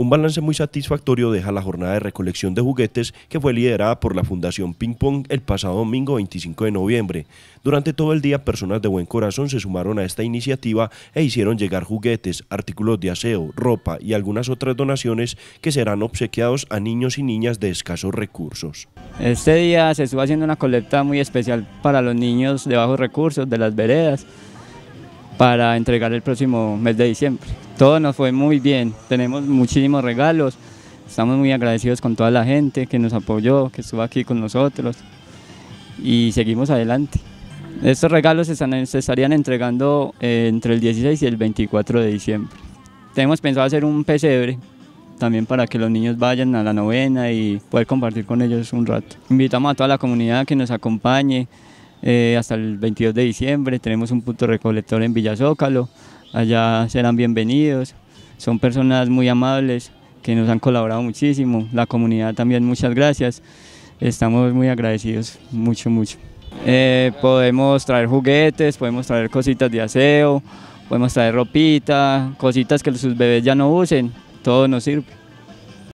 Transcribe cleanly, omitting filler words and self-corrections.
Un balance muy satisfactorio deja la jornada de recolección de juguetes que fue liderada por la Fundación Ping Pong el pasado domingo 25 de noviembre. Durante todo el día, personas de buen corazón se sumaron a esta iniciativa e hicieron llegar juguetes, artículos de aseo, ropa y algunas otras donaciones que serán obsequiados a niños y niñas de escasos recursos. Este día se estuvo haciendo una colecta muy especial para los niños de bajos recursos de las veredas para entregar el próximo mes de diciembre. Todo nos fue muy bien, tenemos muchísimos regalos, estamos muy agradecidos con toda la gente que nos apoyó, que estuvo aquí con nosotros y seguimos adelante. Estos regalos se estarían entregando entre el 16 y el 24 de diciembre. Tenemos pensado hacer un pesebre también para que los niños vayan a la novena y poder compartir con ellos un rato. Invitamos a toda la comunidad a que nos acompañe hasta el 22 de diciembre, tenemos un punto recolector en Villa Zócalo, allá serán bienvenidos, son personas muy amables que nos han colaborado muchísimo, la comunidad también muchas gracias, estamos muy agradecidos, mucho. Podemos traer juguetes, podemos traer cositas de aseo, podemos traer ropita, cositas que sus bebés ya no usen, todo nos sirve.